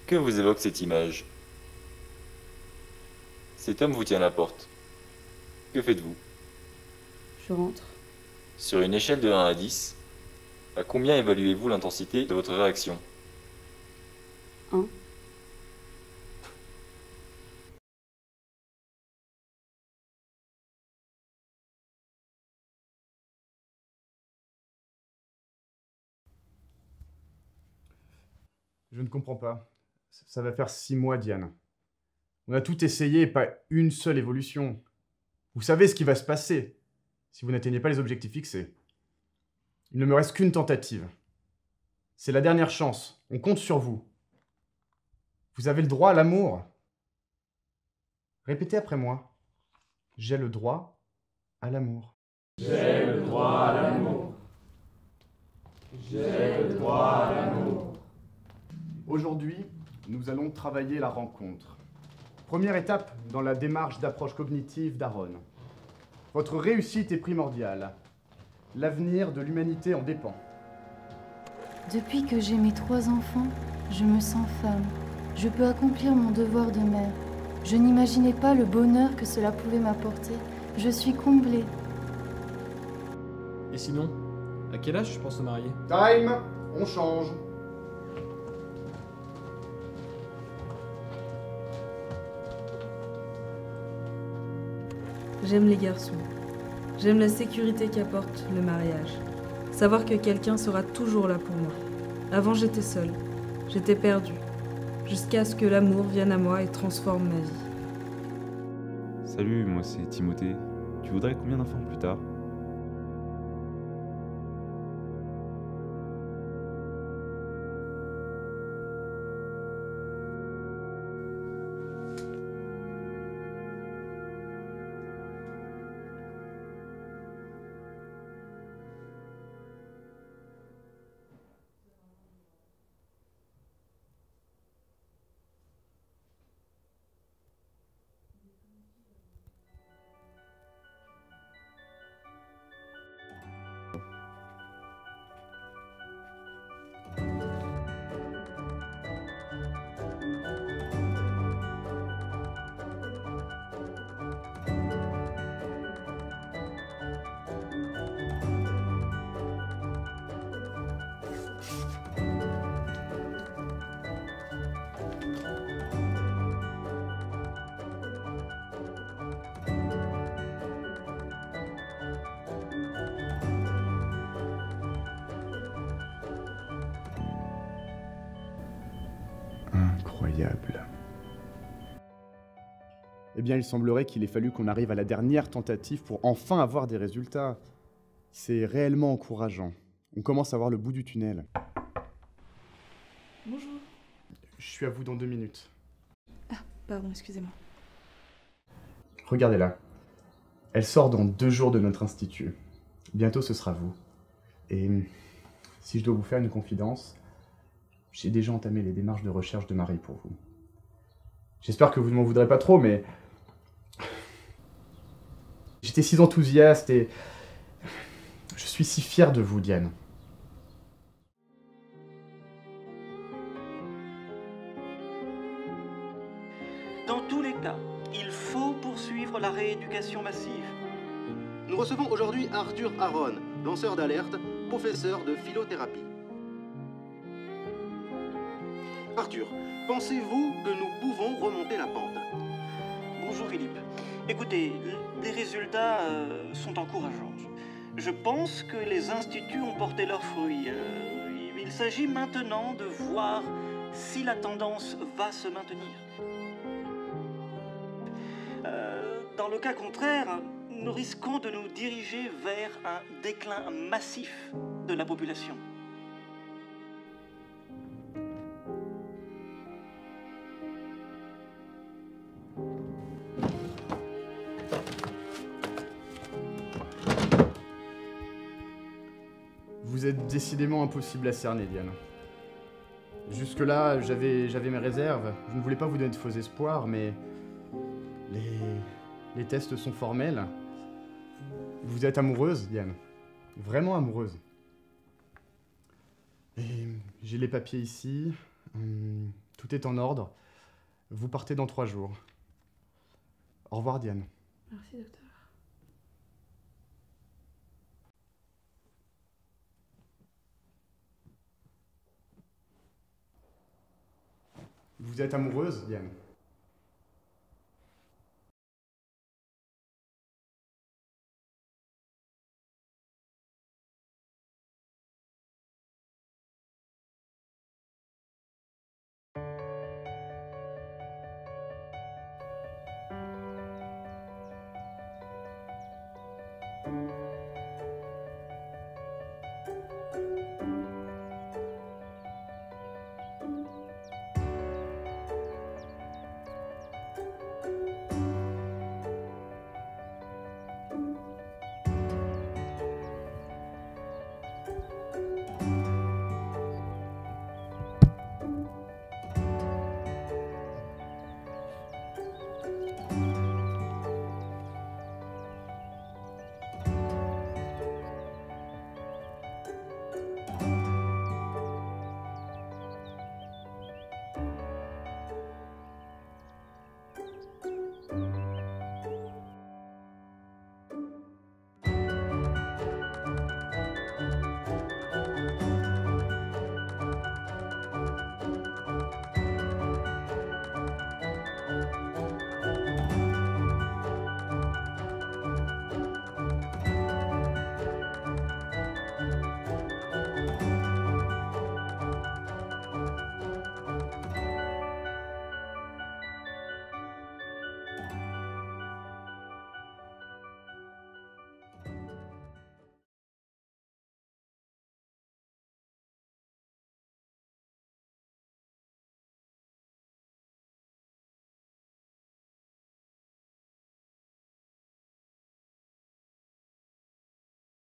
Que vous évoque cette image? Cet homme vous tient à la porte. Que faites-vous? Je rentre. Sur une échelle de 1 à 10, à combien évaluez-vous l'intensité de votre réaction? 1. Je ne comprends pas. Ça va faire 6 mois, Diane. On a tout essayé et pas une seule évolution. Vous savez ce qui va se passer si vous n'atteignez pas les objectifs fixés. Il ne me reste qu'une tentative. C'est la dernière chance. On compte sur vous. Vous avez le droit à l'amour. Répétez après moi. J'ai le droit à l'amour. J'ai le droit à l'amour. J'ai le droit à l'amour. Aujourd'hui, nous allons travailler la rencontre. Première étape dans la démarche d'approche cognitive d'Aaron. Votre réussite est primordiale. L'avenir de l'humanité en dépend. Depuis que j'ai mes 3 enfants, je me sens femme. Je peux accomplir mon devoir de mère. Je n'imaginais pas le bonheur que cela pouvait m'apporter. Je suis comblée. Et sinon, à quel âge je pense se marier? Time, on change. J'aime les garçons. J'aime la sécurité qu'apporte le mariage. Savoir que quelqu'un sera toujours là pour moi. Avant, j'étais seule. J'étais perdue. Jusqu'à ce que l'amour vienne à moi et transforme ma vie. Salut, moi c'est Timothée. Tu voudrais combien d'enfants plus tard? Incroyable. Eh bien, il semblerait qu'il ait fallu qu'on arrive à la dernière tentative pour enfin avoir des résultats. C'est réellement encourageant. On commence à voir le bout du tunnel. Bonjour. Je suis à vous dans 2 minutes. Pardon, excusez-moi. Regardez-la. Elle sort dans 2 jours de notre institut. Bientôt, ce sera vous. Et si je dois vous faire une confidence, j'ai déjà entamé les démarches de recherche de mari pour vous. J'espère que vous ne m'en voudrez pas trop, mais j'étais si enthousiaste et je suis si fier de vous, Diane. Dans tous les cas, il faut poursuivre la rééducation massive. Nous recevons aujourd'hui Arthur Aaron, lanceur d'alerte, professeur de philothérapie. Arthur, pensez-vous que nous pouvons remonter la pente? Bonjour Philippe. Écoutez, les résultats sont encourageants. Je pense que les instituts ont porté leurs fruits. Il s'agit maintenant de voir si la tendance va se maintenir. Dans le cas contraire, nous risquons de nous diriger vers un déclin massif de la population. Vous êtes décidément impossible à cerner, Diane. Jusque-là, j'avais mes réserves. Je ne voulais pas vous donner de faux espoirs, mais les tests sont formels. Vous êtes amoureuse, Diane. Vraiment amoureuse. Et j'ai les papiers ici. Tout est en ordre. Vous partez dans 3 jours. Au revoir, Diane. Merci, docteur. Vous êtes amoureuse, Diane?